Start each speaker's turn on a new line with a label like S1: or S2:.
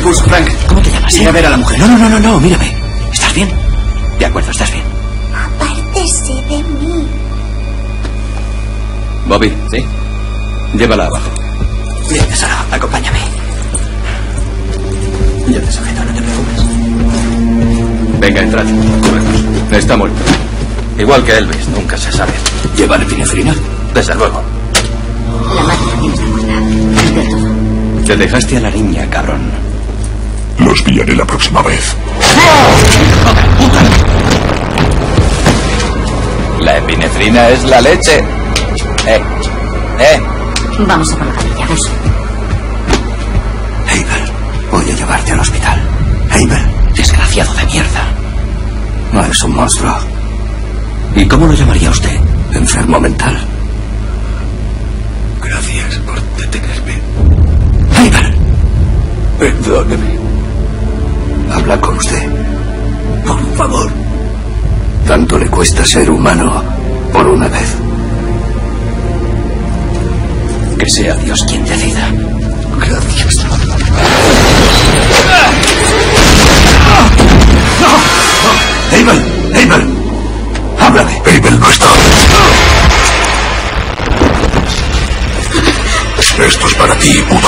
S1: pulso, Frank.
S2: ¿Cómo te llamas?
S1: Ir a ver a la mujer.
S2: No, mírame. ¿Estás bien? De acuerdo, estás bien.
S3: Apártese de mí.
S1: Bobby, ¿sí? Llévala abajo.
S2: Bien, Sara, acompáñame. Yo te sujeto, no te preocupes.
S1: Venga, entrad. Correctos. Está muerto. Igual que Elvis, nunca se sabe.
S2: ¿Llevan epinefrina?
S1: Desde luego.
S3: La máquina tiene esta puerta. Del todo.
S2: Te dejaste a la niña, cabrón.
S4: Los pillaré la próxima vez.
S1: La epinefrina es la leche.
S3: Vamos a por la camilla, vamos.
S2: Abel, voy a llevarte al hospital. Abel, desgraciado de mierda. No es un monstruo. ¿Y cómo lo llamaría usted? Enfermo mental.
S4: Gracias por detenerme.
S2: Abel,
S4: Perdóneme.
S2: habla con usted.
S4: Por favor.
S2: Tanto le cuesta ser humano por una vez. Que sea Dios quien decida.
S4: Gracias.
S2: Abel, háblame.
S4: Abel no está. Esto es para ti,